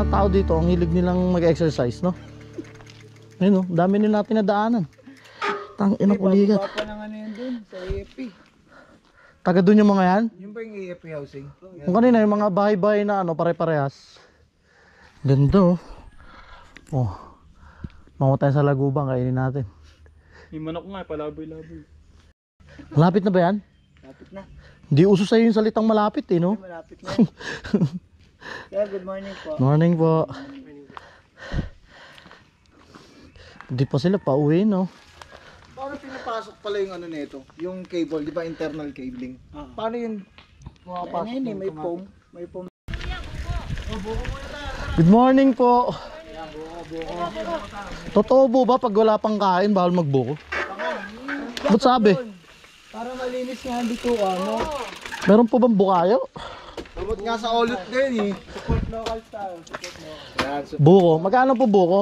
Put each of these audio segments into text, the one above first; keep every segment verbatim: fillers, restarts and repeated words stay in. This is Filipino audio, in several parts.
mga tao dito, ang hilig nilang mag-exercise, no? Ayun, no? Dami nila natin nadaanan. Tang ina puligat. Baba pa ng ano yun dun, sa A F P. Taga dun yung mga yan? Yung ba yung A F P housing? Kung kanina, yung mga bahay-bahay na ano, pare-parehas. Ganda, oh. Oh. Mango tayo sa lagubang, kainin natin. Yung manok nga, palaboy-laboy. Malapit na ba yan? Malapit na. Hindi uso sa'yo yung salitang malapit, eh, no? Malapit na. Kaya good morning po. Morning po. Hindi pa sila pauwi, no? Paano pinapasok pala yung ano nito? Yung cable, di ba internal cabling? Paano yun pumapasok? Yan yun, may foam. May foam. Good morning po. Totoo po ba pag wala pang kain, bawal magbuko? Ba't sabi? Para malinis nga dito, ano? Meron po bang bukayo? Sabot nga sa ulot din eh. Support local style. Support local. Yan, support. Buko. Magkano po buko?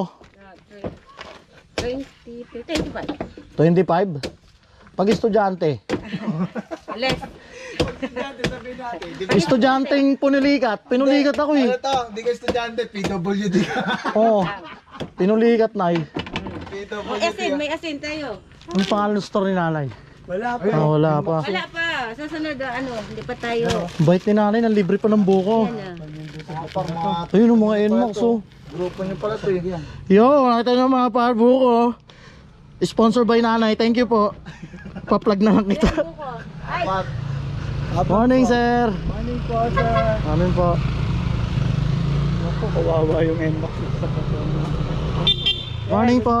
twenty, twenty-five. twenty-five? Pag estudyante. Less. Sabihin natin. Di ba? Estudyanteng punulikat. Pinulikat ako eh. Ano to? Di ka estudyante, P W D ka. Oo. Pinulikat na eh. P W May D asin, ka. may asin tayo. Ano pangalan ng store ni nanay? Wala pa. Ah, wala pa. Wala pa. Sa sunod, ano, hindi pa tayo. Bait ni nanay, nang libre pa ng buko. Yan na. Par mga Ayun yung mga N-Max oh. grupo nyo pala to eh. Yo, nakita nyo mga par buko. Sponsor by nanay, thank you po. Pa-plug na lang kita. Ay, Apat. Morning sir. Morning po, sir. Morning po. Ako, kawawa yung N-Max. Morning po.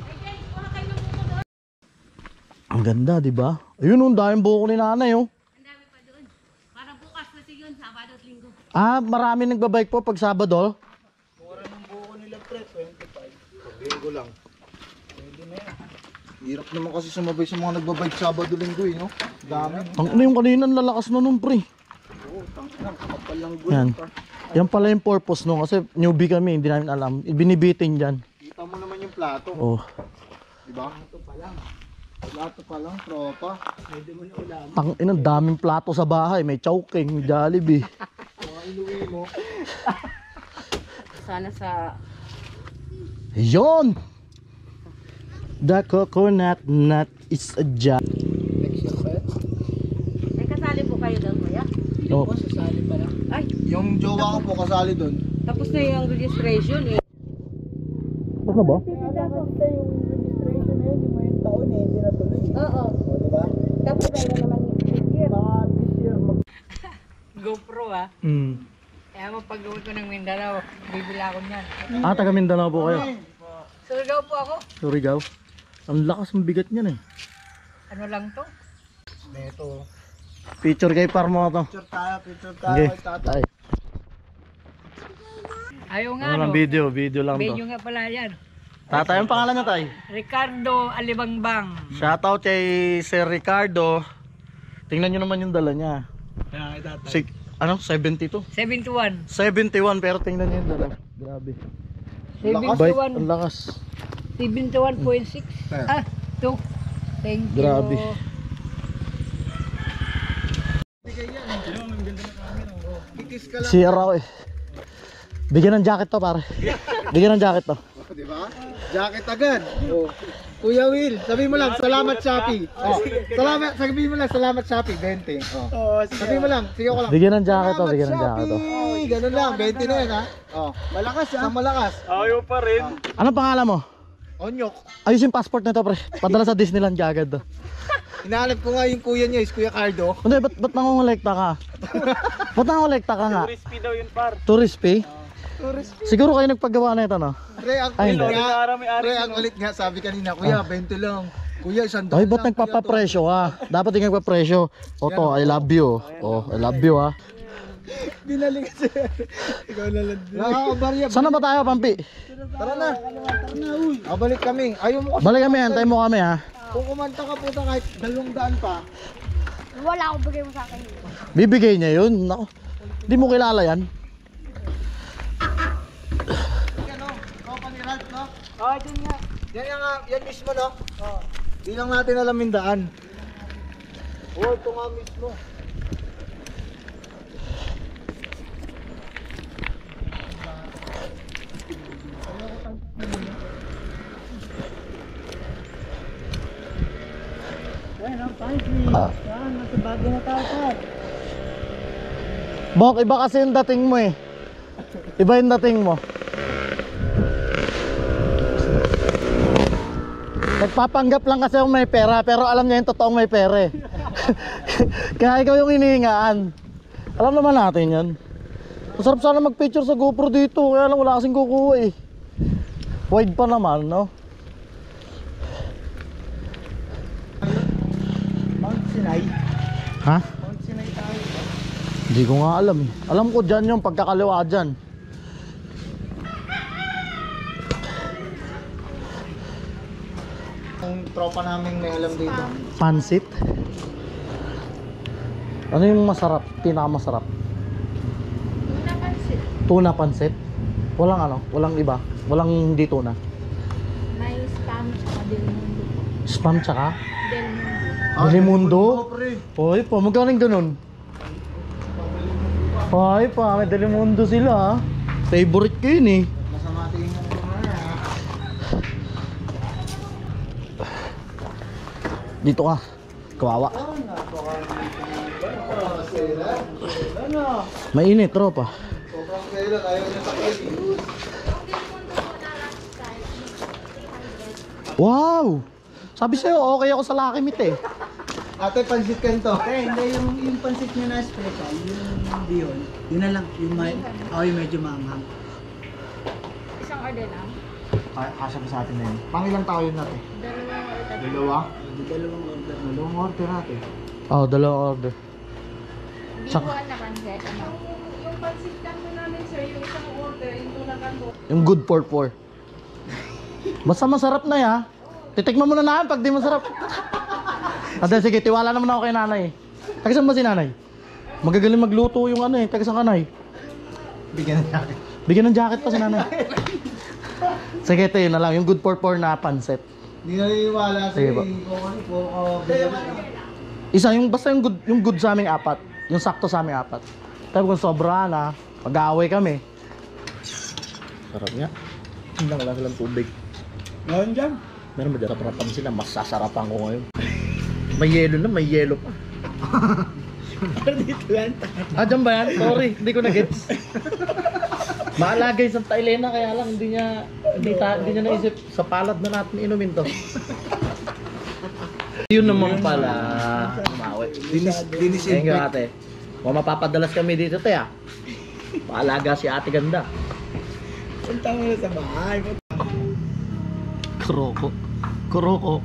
Ang ganda, di ba? Ayun, ang daming buko ni nanay, oh. ang dami pa doon. Para bukas kasi yun, Sabado at Linggo. Ah, marami nagbabike po pag Sabado. Mura ng buko nila, pre. twenty-five. Linggo lang. Pwede na yan. Hirap naman kasi sumabay sa mga nagbabike Sabado Linggo eh, no? Dami. Ang ano yung kanina, lalakas na nun, pre. Oo, tangina. Kapal lang Yan. gulo pa. Yan pala yung purpose no, kasi newbie kami, hindi namin alam. Binibitin dyan. Kita mo naman yung plato. Oh. Diba? Plato pa lang. Plato pa lang, tropa. Pwede mo na ulam. Tang inang daming plato sa bahay, may chowking, may Jollibee. Mga inuwi mo. Sana sa... Yon! The coconut nut is a jam. Next year pa yan. May kasali po kayo doon, kuya? Oh. Po, sasali pa lang. Ay, Yung jowa ko po kasali doon. tapos na yung registration eh. Tapos na ba? Kaya lang kasi yung registration na yun, yung may taon eh, hindi natuloy. Oo. O, diba? Tapos na yun naman this year. Baka this year mag... GoPro ah. Hmm. Kaya mapag-uwi ko ng Mindanao, bibila ako niyan. Ah, taga Mindanao po kayo. Surigao po ako. Surigao. Ang lakas, ang bigat niyan eh. Ano lang to? Neto. Picture kay Parmo to. Picture tayo, picture tayo. Okay. Kay tatay. Tay. Ayaw nga Ano lang, no. video, video lang Medyo to. nga pala yan. Tatay, ang pangalan niya tay? Ricardo Alibangbang. Shoutout kay Sir Ricardo. Tingnan nyo naman yung dala niya. Kaya kay tatay. Si, ano, seventy-two? seventy-one. seventy-one, pero tingnan nyo yung dala. Grabe. Bite, seventy-one. ang lakas. seventy-one point six. Ah, two. Thank you. Grabe. Kikis ka lang. Si Araw eh. Bigyan ng jacket to pare. Bigyan ng jacket to. O, diba? Jacket agad. O. Kuya Will, sabihin mo lang, salamat Shopee. Oh, salamat, sabihin mo lang, salamat Shopee, twenty. Oh. Sabihin mo lang, sige ko lang. Bigyan ng jacket to, Salamat, bigyan ng jacket to. Shopee. Ganun lang, twenty na yan ha. Oh, malakas ha. Sa malakas. Ayaw pa rin. Anong pangalan mo? Onyok. Ayos yung passport nito pre. Padala sa Disneyland kagad to. Hinahanap ko nga yung kuya niya, is Kuya Cardo. Hindi, ba't, ba't nangongolekta ka? Ba't nangongolekta ka nga? Crispy daw yun par. Tourist fee? Siguro kayo nagpagawa na ito no? Pre, ang Ay, kulit hindi. nga. May-ari Pre, ang kulit nga, sabi kanina, kuya, twenty lang. Kuya, isang daan Ay, ba't lang, nagpapapresyo ka? Dapat yung nagpapresyo. Oto, I love you. Oh, I love you ha. Binalik siya. Ikaw na lang. Nakakabarya. Saan na ba tayo, Pampi? Tara na. Tara na, uy. Ah, balik kami. Ayaw mo kasi. Balik kami, antay mo kami ha. Kung kumanta ka puta kahit dalawang daan pa. Wala akong bigay mo sa akin. Bibigay niya yun. Nako. Di mo kilala yan. Yan o. Company Ralph, no? Oh, dun nga. Yan yan nga. Yan mismo, no? Oo. Di lang natin alam yung daan. Oo, ito nga mismo. Ayun ang five feet. Ah. Yan, nasa bago na tayo par. Bok, iba kasi yung dating mo eh. Iba yung dating mo. Nagpapanggap lang kasi yung may pera, pero alam niya yung totoong may pera eh. Kaya ikaw yung hinihingaan. Alam naman natin yan. Masarap sana mag-picture sa GoPro dito, kaya lang wala kasing kukuha eh. Wide pa naman, no? Mount Sinai. Ha? Mount Sinai tayo. Hindi ko nga alam eh. Alam ko dyan yung pagkakaliwa dyan. Ang tropa namin may alam dito. Pansit. Ano yung masarap? Pinakamasarap? Tuna pansit. Tuna pansit? Walang ano? Walang iba? Walang hindi tuna? May spam sa Del Mundo. Spam tsaka? Del Mundo. Delimundo? pre. Hoy pa, magkano yung ganun? Hoy pa, may Delimundo sila ah. Favorite ko yun eh. Masama tingin mo na. Dito ka. Kawawa. Mainit, tropa. Sobrang kailan ayaw niya sa kayo. Wow! Sabi sa'yo, okay ako sa Lucky Meat eh. Ate, pansit ka nito. Eh, hindi yung, yung pansit nyo na special, yung bihon, yun na lang, yung may, oh, yung medyo maanghang. Isang order lang. Kasya ba sa atin na yun? Pangilang tao yun natin? Dalawa or tatlo. Dalawa? Dalawang order. Dalawang order natin. Oh, dalawang order. Sak- Bihuan na pansit. Ano? Yung good for four. Basta masarap na ya. Titikman mo na namin pag di masarap. Ate, sige, tiwala naman ako kay nanay. Taga saan ba si nanay? Magagaling magluto yung ano eh. Taga saan ka nay? Bigyan na natin. Bigyan ng jacket pa si nanay. Sige, ito yun na lang. Yung good for four na pansit. Hindi naniniwala sa Sige po. kung ano po ako. Isa, yung basta yung good, yung good sa aming apat. Yung sakto sa aming apat. Pero kung sobra na, pag-aaway kami. Sarap nga. Hindi lang, wala silang tubig. Ngayon dyan. Meron ba dyan? Sarap sila, mas sasarapan ko ngayon. May yelo na, may yelo pa. Dito yan. Ah, dyan ba yan? Sorry, hindi ko na-gets. Maalagay sa Elena, kaya lang hindi niya hindi, ta, hindi niya naisip sa palad na natin inumin to. Yun naman pala. Umawi. Dinis, dinis Thank you ate. Kung mapapadalas kami dito te ah. Paalaga si ate ganda. Punta mo na sa bahay. Kuroko. Kuroko.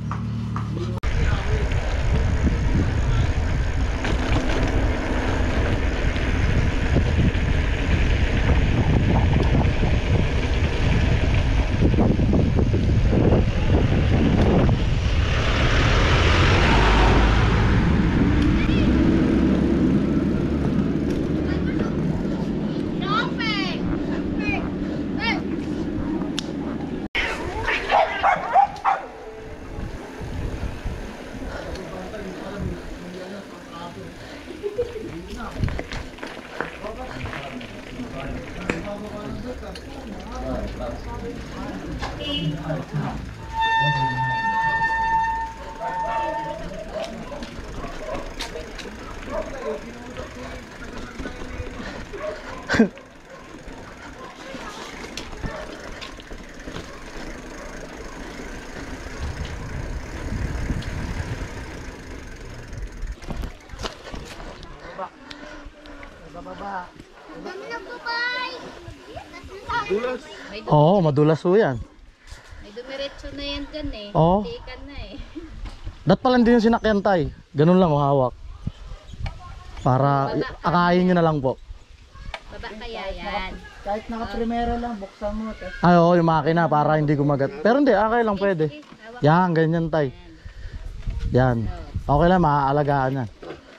Oo, madulas po yan. May dumiretso na yan dyan eh. Oo. Tikan na eh. Dat pala hindi yung sinakyan tay. Ganun lang, oh, hawak. Para i- akayin nyo na lang po. Baba kaya yan. Kahit naka-primera lang, buksan mo. Tas, Ay, oo, yung makina para hindi gumagat. Pero hindi, okay lang pwede. Yan, ganyan tay. Yan. Okay lang, maaalagaan yan.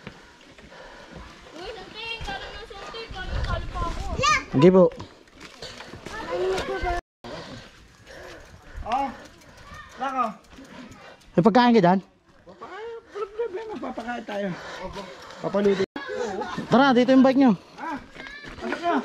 Uy, nanting! Kala na sunti! Kala kala pa ako! Sige po. Oh, lako. May pagkain ka dyan? Magpapakain tayo. Papaluto. Tara, dito yung bike nyo. Ano ka?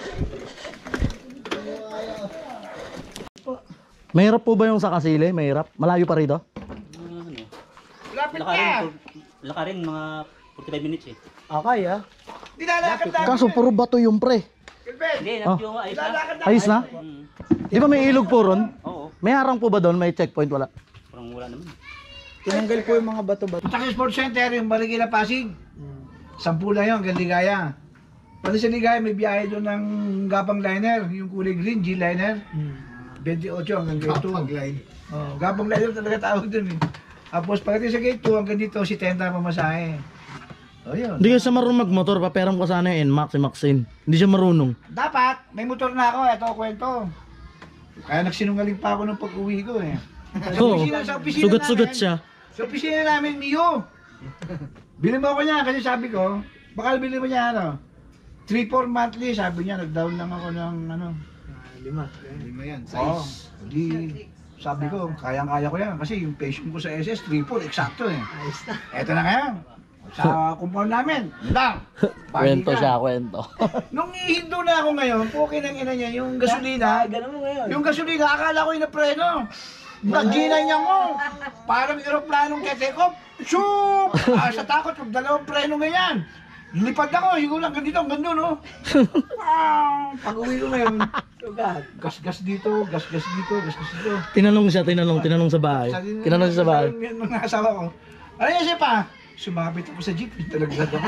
Mahirap po ba yung sa Kasile? Mahirap? Malayo pa rito? Wala Lumapit lakarin, ka! for- lakarin mga forty-five minutes eh. Okay ah. Nilalakad namin. Kaso puro bato yung pre. Kelvin, Hindi, Oh. yung ayos na. nilalakad namin. Ayos na? Mm. Di ba may ilog po ron? Oo, May harang po ba doon? May checkpoint? Wala. parang wala naman. Tinanggal ko yung mga bato-bato. Punta kayo Sports Center, yung Marikina Pasig. Sampu lang yun, hanggang Ligaya. Pati sa Ligaya, may biyahe doon ng Gapang Liner, yung kulay green, G-Liner. twenty-eight hanggang Gate two. Gapang Liner. Oh, Gapang Liner talaga tawag doon eh. Tapos pagdating sa Gate two, hanggang dito, si Tenta pamasahe. O yun. Hindi kasi siya marunong magmotor. Paperam ko sana yung N MAX, si Maxine. Hindi siya marunong. Dapat, may motor na ako, ito ang kwento. Kaya nagsinungaling pa ako nung pag-uwi ko eh. Sa Oo. opisina, sa opisina Sugat-sugat namin- siya. Sa opisina namin, Mio. Bili mo ako niya kasi sabi ko, baka bili mo niya ano, three four monthly, sabi niya, nag-down lang ako ng ano. Lima. Lima yan, size. Oo, di, sabi ko, kayang-kaya ko yan kasi yung patient ko sa S S, three four, eksakto eh. Ayos na. Eto na kaya, sa compound namin, lang. Kwento siya, kwento. Nung ihindo na ako ngayon, okay nang ina niya, yung gasolina, Ganun mo ngayon. yung gasolina, akala ko yung napreno. Nag-ginay niya mo. Parang aeroplanong ketekop. Shoop! Ah, sa takot, yung dalawang preno ganyan. Lipad ako, siguro lang ganito, ganda no? Wow! Pag-uwi ko ngayon, Sugat. gas-gas dito, gas-gas dito, gas-gas dito. Tinanong siya, tinanong, tinanong sa bahay. Sabi- Tinanong siya sa bahay. sabi ng mga asawa ko, ano yan siya pa? Sumabit ako sa jeep, talaga ako.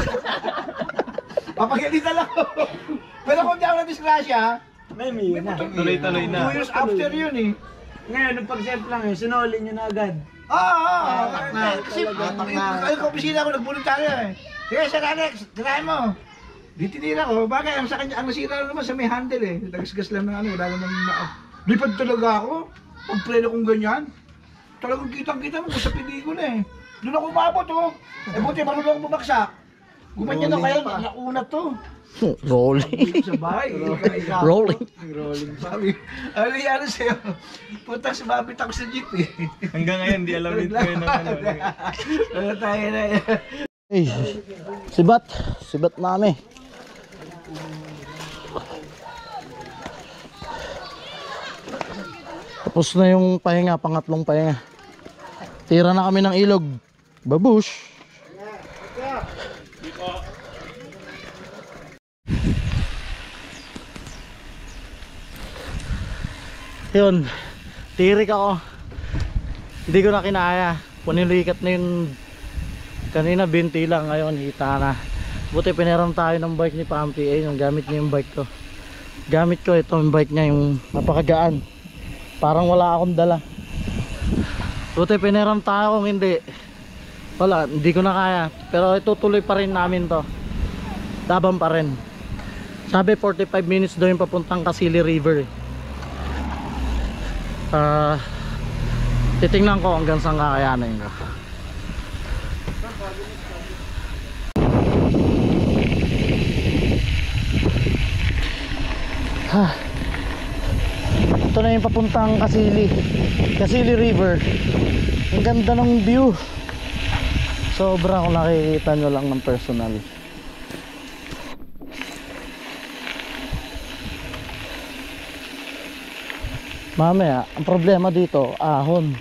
Papagalitan lang ako. Pero kung di ako na-disgrasya, May miyo na. Tuloy-tuloy two na. years after yun eh. Ngayon, nung pag-self lang eh, sinuli nyo na agad. Oo, oo, oo. Atak na, Kasi talaga. ay ko opisina ako nagboluntaryo eh. Sige, Sir Alex, tirahin mo. Di tinira ko, bagay ang sa kanya, ang nasira naman sa may handle eh. Nagasgas lang ng ano, wala naman na. Lipad talaga ako. Pag preno kong ganyan. Talagang kitang-kita mo sa pelikula eh. Doon ako umabot oh. Eh buti marunong ako bumagsak. Gumanyan ako kaya, nauna to. Rolling. Sa bahay, ika- ika- Rolling. Rolling. Sabi, ano yan sa'yo? Putang sumabit ako sa jeep eh. Hanggang ngayon, di alam ito yun ng ano. Ano tayo na yan? Hey, sibat. Sibat nami. Tapos na yung pahinga, pangatlong pahinga. Tira na kami ng ilog. Babush. Yun, tirik ako. Hindi ko na kinaya. Punilikat na yung kanina binti lang, ngayon hita na. Buti piniram tayo ng bike ni Pampi. Eh, yung gamit niya yung bike ko. Gamit ko ito yung bike niya, yung napakagaan. Parang wala akong dala. Buti piniram tayo, kung hindi wala, hindi ko na kaya. Pero itutuloy pa rin namin to. Laban pa rin. Sabi forty-five minutes daw yung papuntang Kasili River eh. Uh, titingnan ko hanggang saan kakayanin ko. Ha. Ito na yung papuntang Kasili Kasili River. Ang ganda ng view. Sobra kung nakikita nyo lang ng personal. Mamaya, ang problema dito, ahon.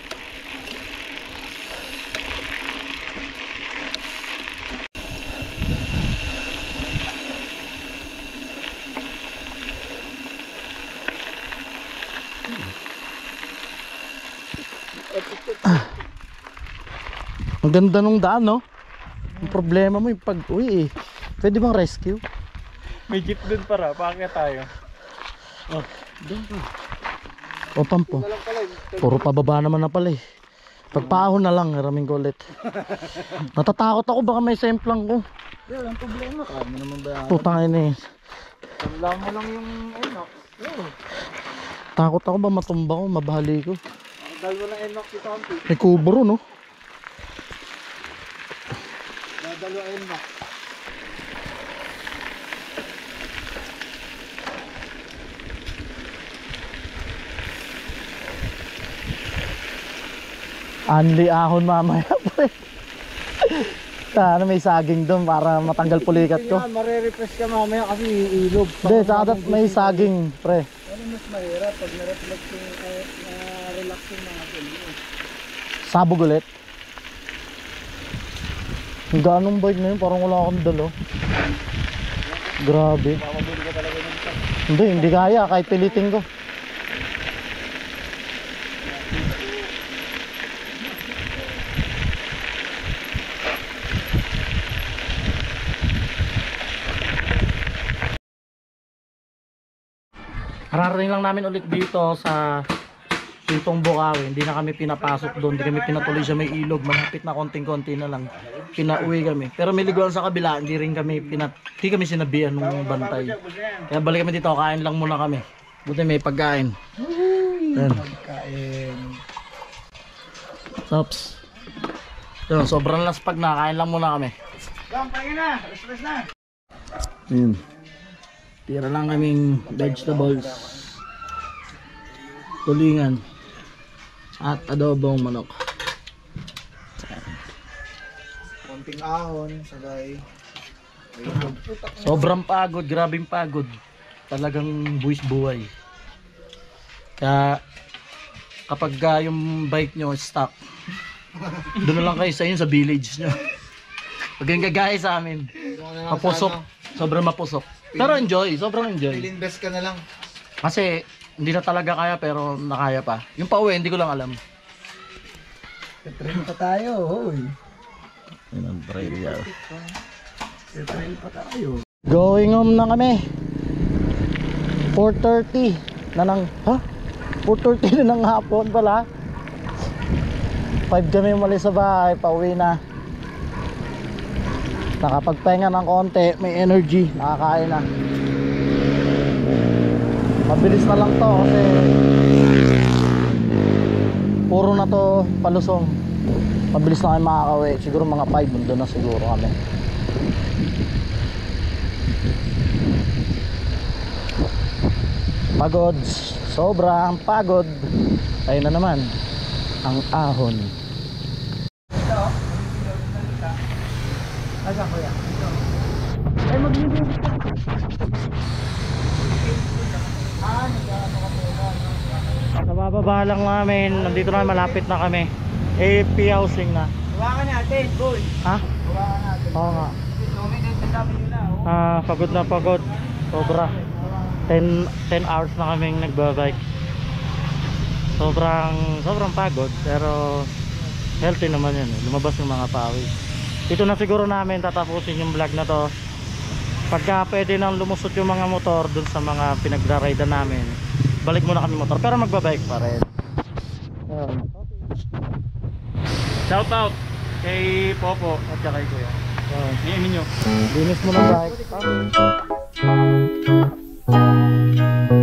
Ang ganda nung daan, no? Ang problema mo yung pag-uwi eh. Pwede bang rescue? May jeep dun para, paakyat tayo. Oh, doon pa. O pampo. Puro pababa naman na pala eh. Pagpaahon na lang, raming ko ulit. Natatakot ako, baka may semplang ko. Yan, ang problema. Kami naman ba? Putang ina eh. Tandaan mo lang yung Enoch. Takot ako ba matumba ko, mabahali ko. Dalawa na Enoch si Tompi. May kubro, no? Dalawa Enoch. Anli ahon mamaya pre. Sana may saging doon para matanggal pulikat ko. Kaya marerefresh ka mamaya kasi iilog. Hindi, saka may saging pre. Ano mas mahirap pag na-reflex yung uh, na-relax yung mga pili. Sabog ulit. Ang ganong bike na yun, parang wala akong dala. Grabe. Hindi, hindi kaya, kahit pilitin ko. Kararating lang namin ulit dito sa Pintong Bukawi. Hindi na kami pinapasok doon, hindi kami pinatuloy sa may ilog. Malapit na konting-konti na lang. Pinauwi kami. Pero may liguan sa kabila, hindi rin kami pinat hindi kami sinabihan ng bantay. Kaya balik kami dito, kain lang muna kami. Buti may pagkain. Ayan. Kain. Ops. Yun, sobrang laspag na, kain lang muna kami. Bang, pahin na. Rest na. Ayan. Tira lang kaming vegetables, tulingan, at adobong manok. Konting ahon, sagay. Sobrang pagod, grabing pagod. Talagang buwis buhay. Kaya kapag uh, yung bike nyo stuck, doon na lang kayo sa inyo sa village nyo. Huwag kayong gagaya sa amin. Mapusok, sobrang mapusok. Pero enjoy, sobrang enjoy. Invest ka na lang. Kasi hindi na talaga kaya pero nakaya pa. Yung pauwi, hindi ko lang alam. Train pa tayo, hoy. Yun ang trail. Train pa tayo. Going home na kami. four thirty na ng, ha? four thirty na ng hapon pala. five kami umalis sa bahay, pauwi na. Nakapagpahinga ng konti, may energy, nakakain na. Mabilis na lang to kasi puro na to palusong. Mabilis na kayo makakauwi. Siguro mga five, mundo na siguro kami. Pagod, sobrang pagod. Ayun na naman ang ahon. Asa ko yan? Ay, maglibig. Nabababa lang namin. Nandito na, malapit na kami. A P housing na. Hawakan natin, boy. Ha? Hawakan natin. Oo nga. Tumig ang sabi nila, oh. Ah, pagod na pagod. Sobra. ten hours na kaming nagbabike. Sobrang sobrang pagod pero healthy naman yun. Lumabas yung mga pawis. Ito na siguro namin tatapusin yung vlog na to. Pagka pwede nang lumusot yung mga motor dun sa mga pinagdaridan namin, balik muna kami motor pero magbabike pa rin. Ayun. Shout out kay Popo at kay Kuya. Ayun. Iyamin nyo. Linis mo ng bike.